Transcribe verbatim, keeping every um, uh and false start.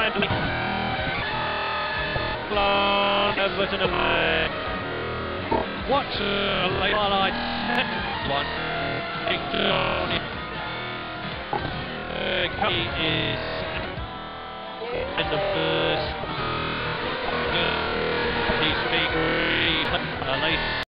finally blown Everton away. What a late highlight. One. Uh, he is in the first. He's big. A late.